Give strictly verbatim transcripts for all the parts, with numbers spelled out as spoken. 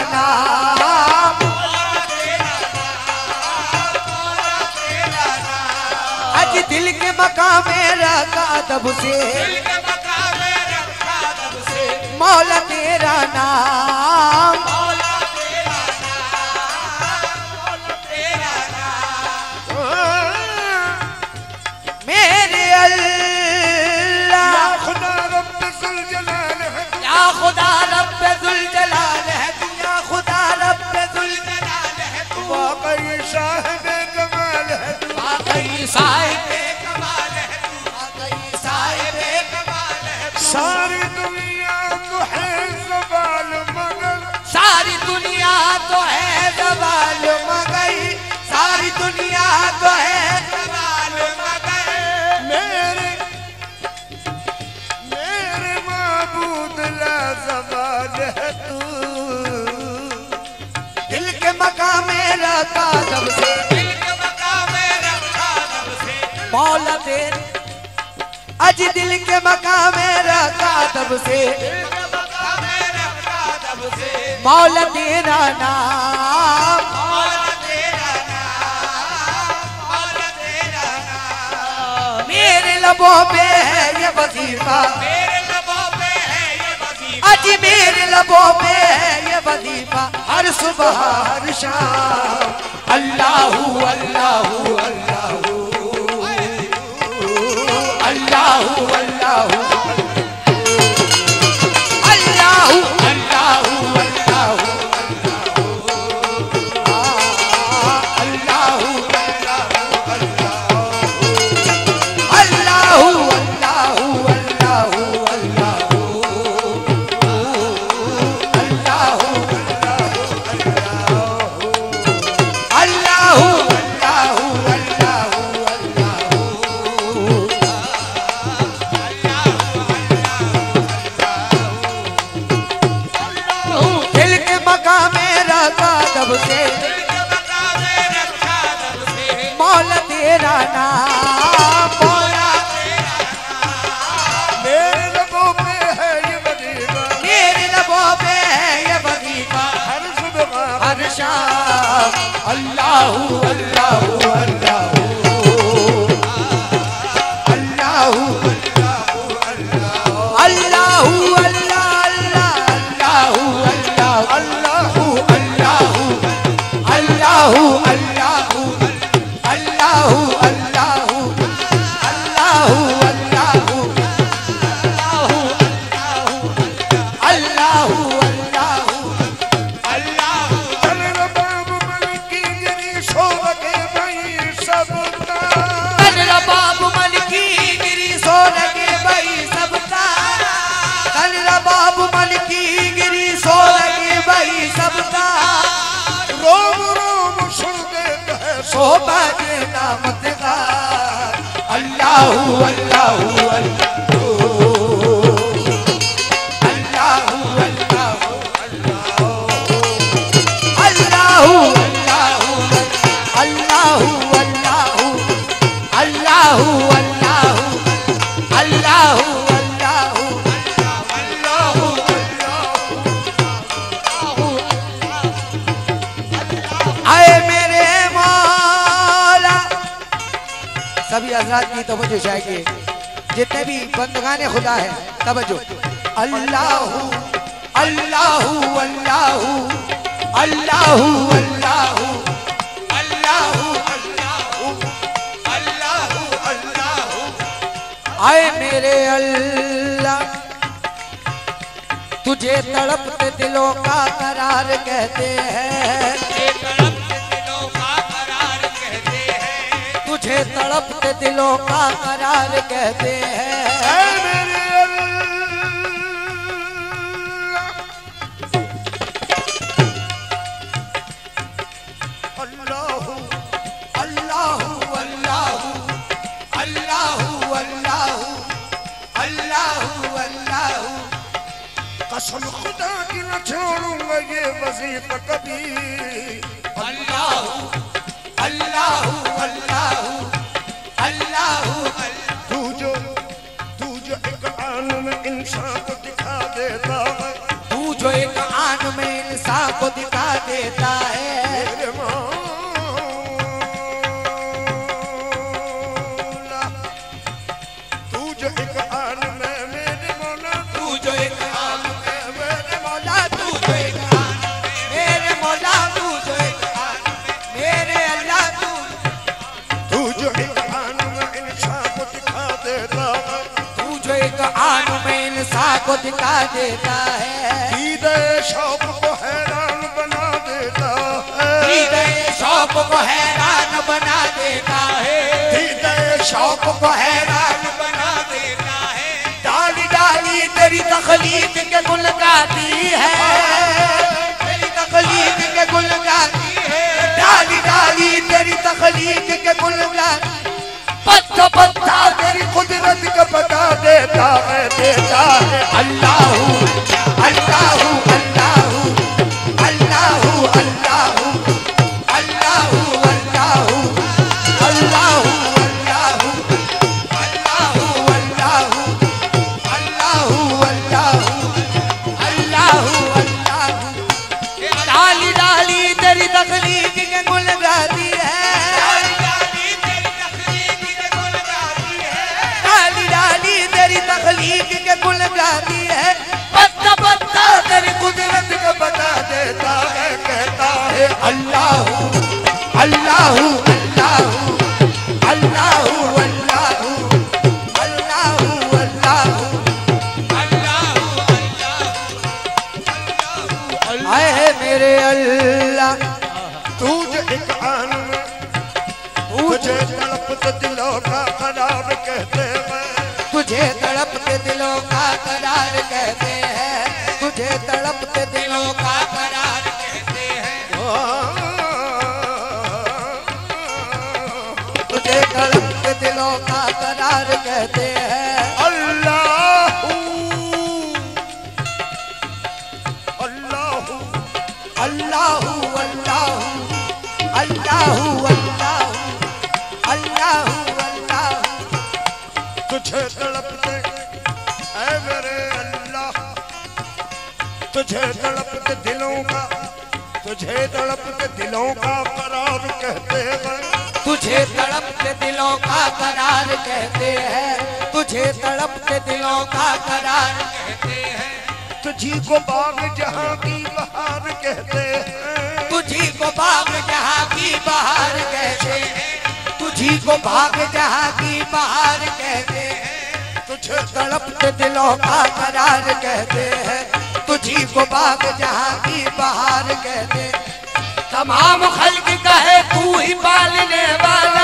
नाम, आज दिल के मकाम में रखा दब से, मौला तेरा नाम, मेरे अल्लाह खुदा रब्बे जुल जलाल है, या खुदा रब्बे जुल जलाल है, या खुदा रब्बे जुल जलाल है, वाकई साहिबे कमाल है, वाकई साहिबे कमाल है, वाकई साहिबे कमाल है, सारी दुनिया तो है ज़वाल मगर, सारी दुनिया तो है ज़वाल मगर, सारी दुनिया तो है ज़वाल मगर, मेरे मेरे माबूद ला ज़वाल है तू, दिल के मकाम में रखा दब से, दिल के मकाम में रखा दब से, मौला तेरे आज दिल के मकाम में रखा दब से, दिल के मकाम में रखा दब से, मौला तेरा नाम, मौला तेरा नाम, मौला तेरा नाम, मेरे लबों पे है ये वजीफा, मेरे लबों पे है ये वजीफा, आज मेरे लबों पे है ये वजीफा, हर सुबह हर शाम, अल्लाहू अल्लाहू अल्लाहू अल्लाहू अल्लाहू अल्लाहू अल्लाहू अल्लाहू अल्लाहू अल्लाहू दब से, मौला तेरा नाम, मौला मेरे लबों पे है ये वजीफा, मेरे लबों पे है ये वजीफा, हर सुबह हर शाम, अल्लाहू अल्लाहू अल्लाहू अल्लाहू अल्लाहू अल्लाहू अल्लाहू अल्लाहू अल्लाहू अल्लाहू अल्लाहू अल्लाहू अल्लाहू अल्लाहू चल रबाब मलकी गिरी सोल के भाई सबका, चल रबाब मलकी गिरी सोल के भाई सबका, चल रबाब मलकी गिरी सोल के भाई सबका, रोम रोम सुन देता है शोभा के नाम का, अल्लाहू अल्लाहू अल्लाहू अल्लाहू अल्लाहू अल्लाहू अल्लाहू अल्लाहू अल्लाहू अल्लाहू अल्लाहू सभी हज़रात की तवज्जो चाहिए, जितने भी बंदगाने खुदा है तवज्जो, अल्लाहू अल्लाहू अल्लाहू अल्लाहू अल्लाहू अल्लाहू अल्लाहू अल्लाहू अल्लाहू, आए मेरे अल्लाह तुझे तड़पते दिलों का करार कहते हैं, तुझे तड़पते दिलों का करार कहते हैं, मेरे अल्लाहू अल्लाहू अल्लाहू अल्लाहू अल्लाहू अल्लाहू अल्लाहू, कसम खुदा की न छोड़ूंगा ये वजीफा कभी, अल्लाहू अल्लाहू अल्लाहू अल्लाहू, तू जो तू जो एक आन में इंसान को दिखा देता है, तू जो एक आन में इंसान को कुरान में इंसान को दिखा देता है, दीदे शौक को हैरान बना देता है, दीदे शौक को हैरान बना देता है, दीदे शौक को हैरान बना देता है। डाली डाली तेरी तखलीक के गुल गाती है, तेरी तखलीक के गुल गाती है, डाली डाली तेरी तखलीक के गुल गाती, पत्ता पत्ता तेरी कुदरत का बता देता है, देता है। अल्लाहू अल्लाहू अल्लाहू अल्लाहू अल्लाहू अल्लाहू अल्लाहू अल्लाहू अल्लाहू अल्लाहू अल्लाहू अल्लाहू अल्लाहू अल्लाहू। डाली डाली तेरी तखलीक के गुल गाती है, तखलीक के गुल गाती है, पत्ता पत्ता तेरी कुदरत को बता देता है, कहता है अल्लाहू अल्लाहू अल्लाहू अल्लाहू अल्लाहू अल्लाहू अल्लाहू। आए मेरे अल्लाह तुझे एक आन में तुझे तड़पते दिलों का करार कहते हैं, तुझे तड़पते दिलों का करार कहते हैं, तुझे तड़पते दिलों का करार कहते हैं, तुझे तड़पते दिलों का करार कहते हैं। अल्लाहू अल्लाहू अल्लाहू अल्लाहू अल्लाहू अल्लाहू अल्लाहू अल्लाहू। तुझे तड़पते ऐ मेरे अल्लाह, तुझे तड़पते दिलों का, तुझे तड़पते दिलों का करार कहते हैं, तुझे तड़पते दिलों का करार कहते हैं, तुझे तड़पते दिलों का करार कहते हैं। तुझी को बाग जहाँ की बहार कहते हैं, तुझी को बाग जहाँ की बहार कहते हैं, तुझी को भाग जहाँ की बहार कहते हैं, तुझे तड़पते दिलों का करार कहते हैं, तुझी को बाग जहाँ की बहार कहते हैं। तमाम खल्क कहे तू ही पालने वाला,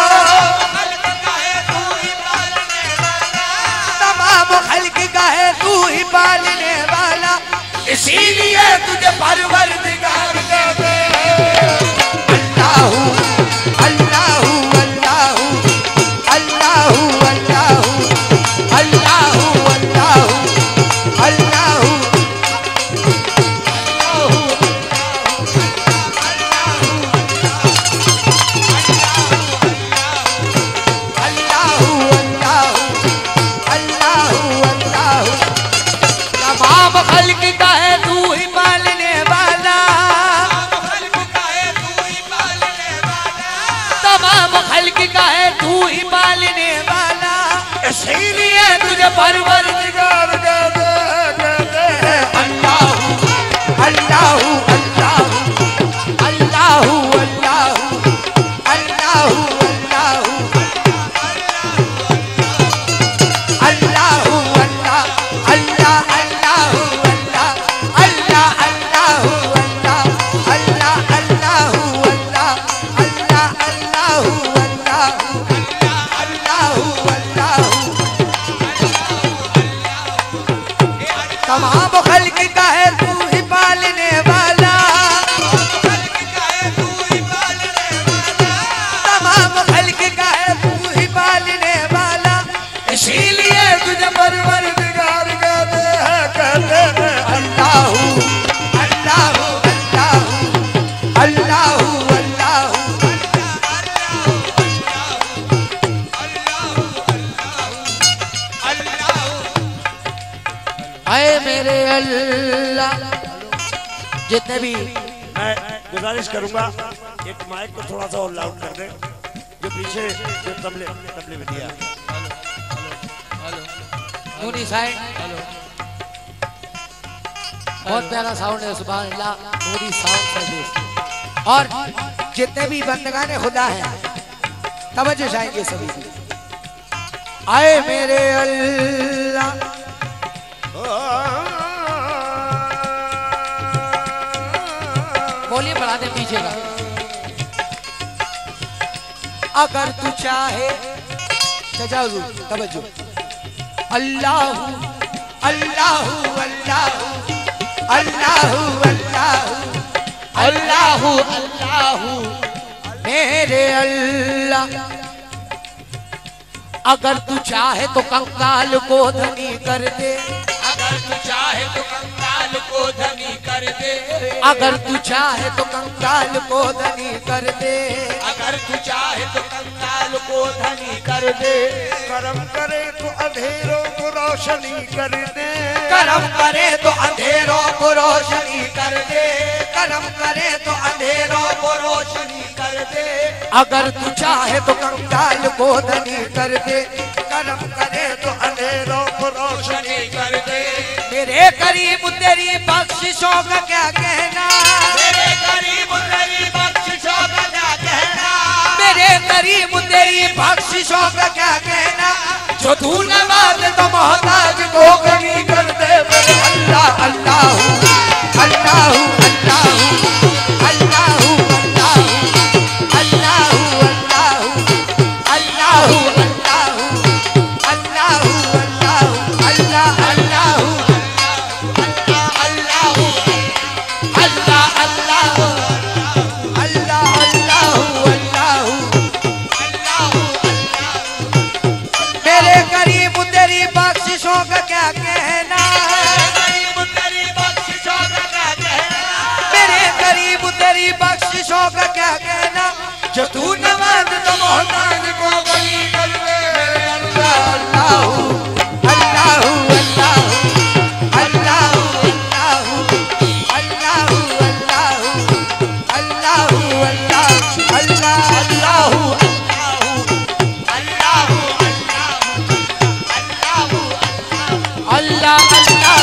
तमाम खल्क कहे तू ही पालने वाला, इसीलिए तुझे परवरदिगार कहते हैं। अल्लाहू अल्लाहू अल्लाहू अल्लाहू अल्लाहू अल्लाहू अल्लाहू अल्लाहू अल्लाहू अल्लाहू अल्लाहू। तमाम खल्क का है तू ही पालने वाला, तमाम खल्क का है तू ही पालने वाला, इसीलिए तुझे परवरदिगार कहते हैं। अल्लाहू अल्लाहू अल्लाहू अल्लाहू अल्लाहू अल्लाहू अल्लाहू अल्लाहू अल्लाह अल्लाह अल्लाहू अल्लाह अल्लाह अल्लाहू अल्लाह अल्लाह अल्लाहू अल्लाह अल्लाह अल्लाहू अल्लाहू अल्लाहू तमाम खल्क का है तू ही पालने वाला, तमाम खल्क का है तू ही पालने वाला, इसीलिए तुझे परवरदिगार कहते हैं, कहते हैं। अल्लाहू अल्लाहू अल्लाहू अल्लाहू आए मेरे अल्लाह। जितने भी मैं गुजारिश करूंगा एक माइक को थोड़ा सा और लाउड कर दे, जो पीछे जो तबले तबले में दिया। नूरी साइड बहुत प्यारा साउंड है, सुभान अल्लाह। नूरी साउंड सर्विस और जितने भी बंदगाने खुदा हैं तवज्जो चाहेंगे सभी। आए मेरे अल्लाह बोलिए बढ़ा दे पीछे का। अगर तू चाहे तजावुज़ तवज्जो अल्लाह अल्लाह अल्लाह अल्लाह अल्लाह अल्लाह अल्लाह मेरे अल्लाह। अगर तू चाहे तो कंकाल को धनी कर दे, अगर तू चाहे तो कंकाल को धनी कर दे, अगर तू चाहे तो कंकाल को धनी कर दे, अगर तू चाहे तो कंकाल को धनी कर दे। करम करे तो अंधेरों को रोशनी कर दे, करम करे तो अंधेरों को रोशनी कर दे, करम करे तो अंधेरों को रोशनी कर दे। अगर तू चाहे तो कंकाल को धनी कर दे, करम करे तो अंधेरों को रोशनी कर दे। मेरे करीब तेरी बख्शिशों का क्या कहना, मेरे करीब तेरी बख्शिशों का क्या कहना, मेरे करीब तेरी बख्शिशों का क्या कहना। जो तू नवाज तो मोहताज को गनी कर दे। मेरे अल्लाह अल्लाह अल्लाह अल्लाह अल्लाह अल्लाह अल्लाह अल्लाह अल्लाह अल्लाह अल्लाह का क्या कहना, करीब तेरी बख्शिशों का क्या कहना, मेरे करीब तेरी बख्शिशों का क्या कहना। जो तू नवाज तो मोहताज को गनी कर दे। अल्लाह अल्लाह अल्लाह अल्लाह अल्लाह अल्लाह अल्लाह अल्लाह अल्लाह अल्लाह अल्लाह अल्लाह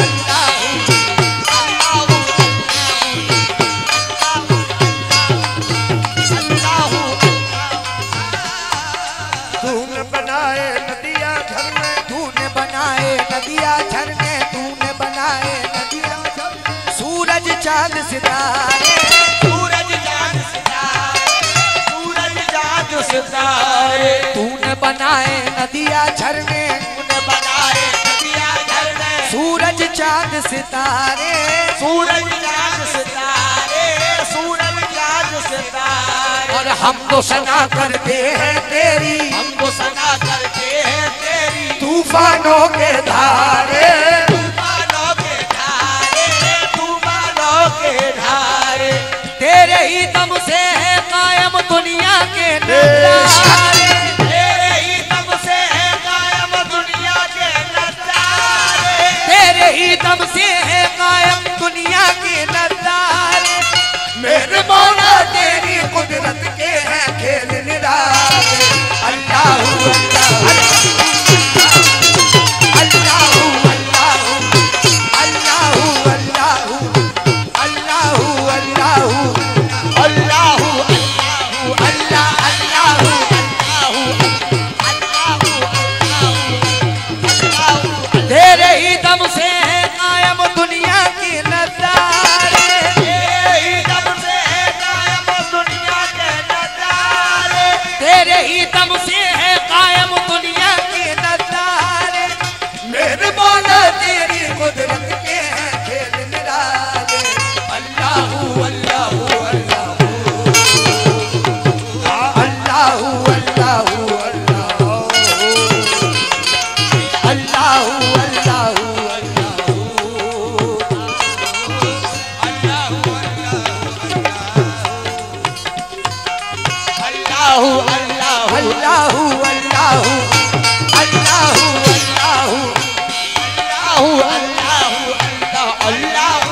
तूने बनाए नदियाँ झरने, तूने बनाए नदियाँ झरने, तूने बनाए नदियाँ झरने, सूरज चांद सितारे, सूरज चांद सितारे, सूरज चांद सितारे। तूने बनाए नदियाँ झरने, तूने बनाए नदियाँ झरने, सूरज चांद सितारे, सूरज चांद सितारे, सूरज चांद सितारे। और हम तो सना करते हैं तेरी, हमको सना करते हैं तेरी, तूफानों के धारे, तूफानों के धारे, तूफानों के धारे। तेरे ही दम से है कायम दुनिया के नज़ारे, तेरे ही दम से है कायम दुनिया के नज़ारे, तेरे ही दम से है कायम दुनिया के नज़ारे। मेरे मौला तेरी कुदरत के हैं खेल निराले। अल्लाह अल्लाह अल्लाह अल्लाह अल्लाह अल्लाह अल्लाह अल्लाह अल्लाह अल्लाह तेरे ही दम से है कायम दुनिया की नज़ारे, तेरे ही दम से है कायम दुनिया के नज़ारे, तेरे ही दम से है कायम दुनिया के नज़ारे। मेरे मौला तेरी कुदरत के हैं खेल निराले। अल्लाह अल्लाह अल्लाह अल्लाह अल्लाह अल्लाह अल्लाह अल्लाह अल्लाह अल्लाह अल्लाह अल्लाह अल्लाह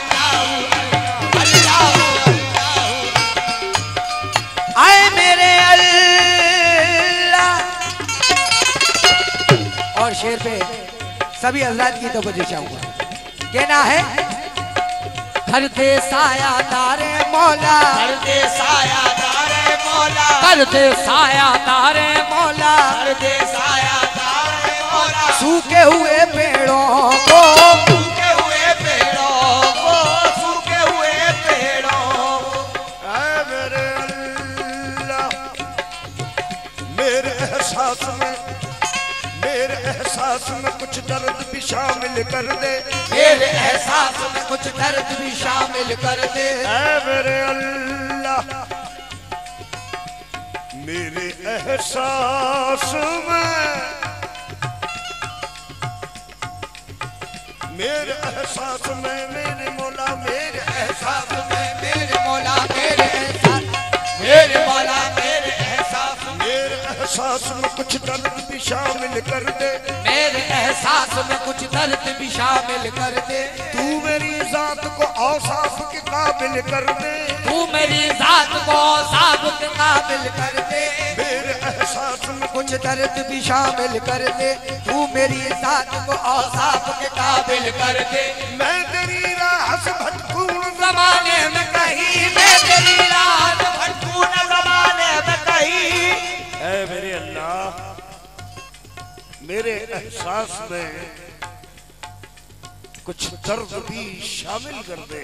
आए मेरे अल्लाह। और शेर पे सभी हज़रात की तवज्जो चाहूंगा। कहना है कर दे साया तारे मौला, कर दे साया दारे मौला, कर दे साया तारे मौला, कर दे साया सूखे हुए पेड़ों को, सूखे हुए पेड़ों को, सूखे हुए पेड़ों को। ऐ मेरे अल्लाह, मेरे एहसास में, मेरे एहसास में कुछ दर्द भी शामिल कर दे, मेरे एहसास में कुछ दर्द भी शामिल कर दे। ऐ मेरे अल्लाह, मेरे एहसास में, मेरे एहसास में, मेरे मौला मेरे एहसास में, मेरे मौला मेरे एहसास, मेरे मौला मेरे एहसास में, मेरे एहसास में कुछ दर्द भी शामिल कर दे, मेरे एहसास में कुछ दर्द भी शामिल कर दे। तू मेरी जात को औसाफ के काबिल कर दे, तू मेरी जात को साफ के काबिल कर दे। मेरे एहसास में कुछ दर्द भी शामिल कर दे, तू मेरी जात को औसाफ के काबिल कर दे। मैं तेरी राह से भटकूं जमाने में कहीं, मैं तेरी राह से भटकूं न ज़माने में कहीं। ऐ मेरे अल्लाह, मेरे एहसास में कुछ दर्द भी शामिल कर दे,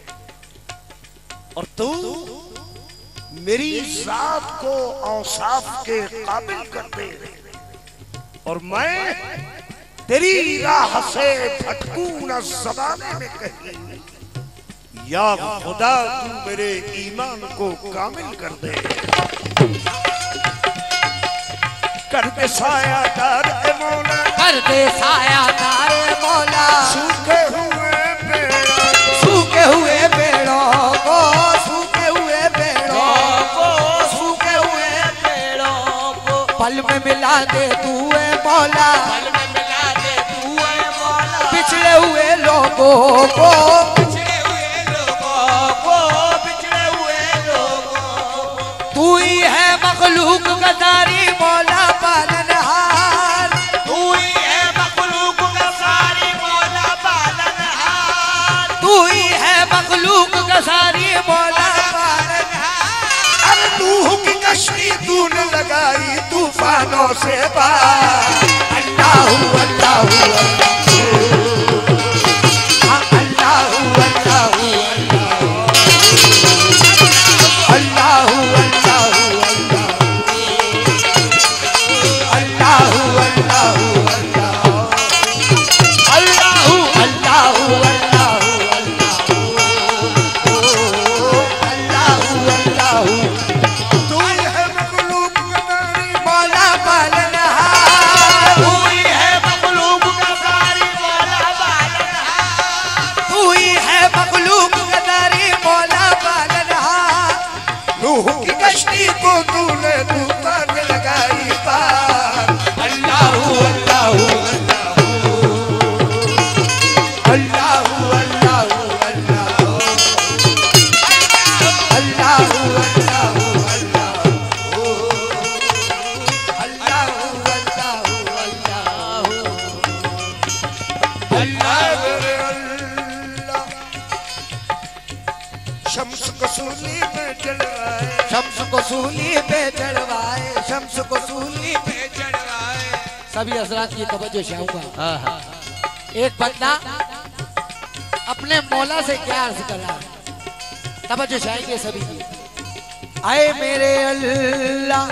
और तू मेरी जात को औसाफ के काबिल कर दे, और मैं तेरी राह से भटकूं न ज़माने में कहीं। या खुदा तू मेरे ईमान को कामिल कर दे, कर दे साया दार ए मौला, कर दे साया तारे मौला। सूखे हुए पेड़ों को, सूखे हुए पेड़ों को, सूखे हुए पेड़ों को, सूखे हुए पेड़ों को पल में मिला दे तू ए मौला। पल में मिला दे तू है मौला। पिछड़े हुए लोगों को, पिछड़े हुए लोगों को, पिछड़े हुए लोगों को। तू ही है मखलूक का दारी मौला पालनहार। तू ही है मखलूक का सारी मौला पालनहार। तू ही है मखलूक का सारी मौला पालनहार। अरे नूह की कश्ती तूने लगाई तूफानों से पार। अल्लाहू अल्लाहू अल्लाहू, हाँ अल्लाहू अल्लाहू अल्लाहू, अल्लाहू अल्लाहू अल्लाहू, अल्लाहू अल्लाहू अल्लाहू, अल्लाहू अल्लाहू अल्लाहू, अल्लाहू अल्लाहू। तू ही है मखलूक का दारी मौला पालनहार। तू ही है मखलूक का सारी मौला पालनहार। तू ही है मखलूक का दारी मौला पालनहार। नूह की कश्ती को तूने तूफान में लगाई पार। अल्लाहू अल्लाहू अल्लाहू, अल्लाहू अल्लाहू अल्लाहू, अल्लाहू अल्लाहू अल्लाहू, अल्लाहू अल्लाहू अल्लाहू, ऐ अल्लाहू। मेरे अल्लाह, शम्स को सूली में जलवाए, शम्स को सूली पे चढ़वाए, शम्स को सूली पे चढ़वाए। सभी हजरात की तवज्जो चाहूंगा। एक बंदा अपने मौला से क्या अर्ज कर रहा है, तवज्जो चाहेंगे सभी की। आए मेरे अल्लाह,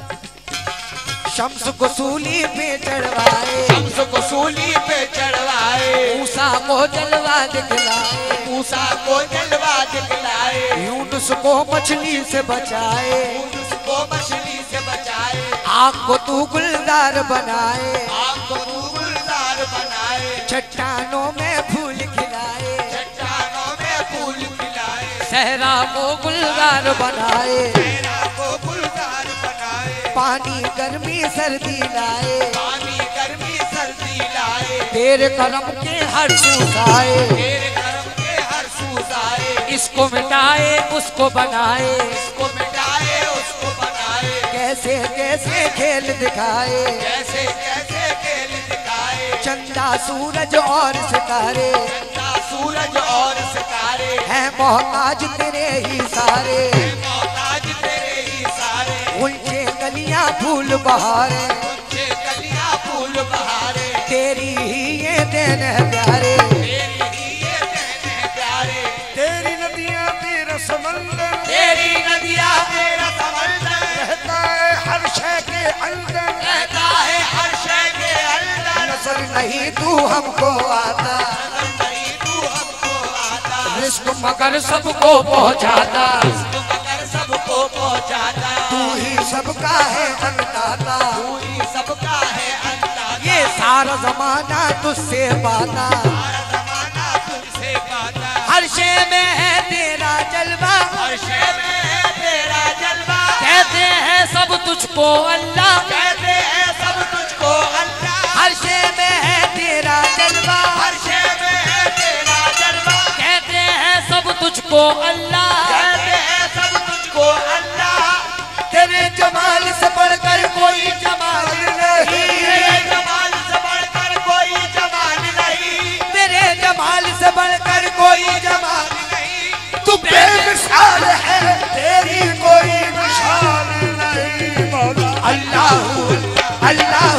शम्स को सूली पे चढ़वाए, शम्स को सूली पे चढ़वाए। मूसा को जलवा दिखलाए, मूसा को जलवा दिखलाए। यूनुस को मछली से बचाए, यूनुस को मछली से बचाए। आग को तू गुलजार बनाए, आग को तू गुलजार बनाए। चट्टानों में फूल खिलाए, चट्टानों में फूल खिलाए। सहरा को गुलजार बनाए, तेरा को गुलजार बनाए। पानी गर्मी सर्दी लाए, पानी गर्मी सर्दी लाए। तेरे करम के हर सूसाए, तेरे करम के हर सूसाए। इसको मिटाए उसको बनाए, इसको मिटाए उसको बनाए। कैसे कैसे खेल दिखाए, कैसे कैसे खेल दिखाए। चंदा सूरज और सितारे, चंदा सूरज और सितारे। है मोहताज तेरे ही सारे, मोहताज तेरे ही सारे। उनके गलियां फूल बहारे, उनके कलियां फूल बहारे। नैन है प्यारे, तेरी ही ये नैन है प्यारे, तेरी नदियां तेरा समंदर, तेरी नदियाँ तेरा समंदर, रहता है हर शय के अंदर, रहता है हर शय के अंदर, नजर नहीं तू हमको आता, नजर नहीं तू हमको आता, रिस्क मगर सबको पहुंचाता, तू मगर सबको पहुँचाता, तू ही सबका है अन्नदाता, तू ही सबका है अन्नदाता, ये सारा जमाना तुझसे पाता, सारा जमाना तुझसे पाता, हर शे में है तेरा जलवा, हर शय में है तेरा जलवा, कहते हैं सब तुझको अल्लाह, कहते हैं सब तुझको अल्लाह, हर शे में है तेरा जलवा, हर शय में है तेरा जलवा, कहते हैं सब तुझको अल्लाह, कहते हैं सब तुझको अल्लाह, तेरे जमाल से बढ़कर कोई जमाल नहीं, तेरे जमाल से बढ़कर कोई जमाल नहीं, तेरे जमाल से बढ़कर कोई जमाल नहीं, तू बेमिसाल है, तेरी कोई मिसाल नहीं मौला। अल्लाह अल्लाह